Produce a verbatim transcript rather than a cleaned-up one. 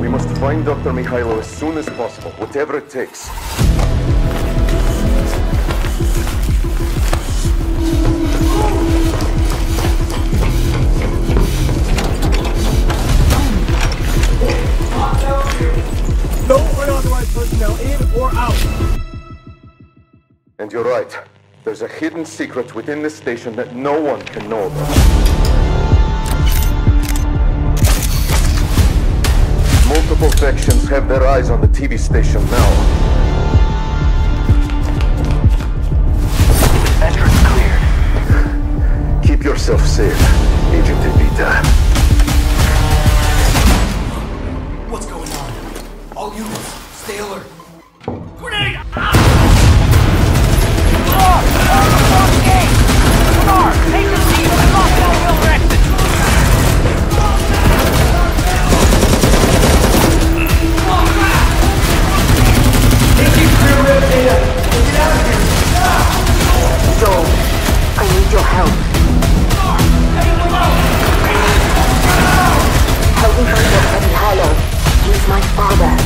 We must find Doctor Mikhailo as soon as possible, whatever it takes. No unauthorized personnel in or out. And you're right. There's a hidden secret within this station that no one can know about. Multiple factions have their eyes on the T V station now. Entrance cleared. Keep yourself safe, Agent Evita. What's going on? All units, stay alert. Grenade! Take the seat on the lockdown wheel exit! Taking clear red data. Get out of here. So, I need your help. Help me find Doctor Mikhailo. He's my father.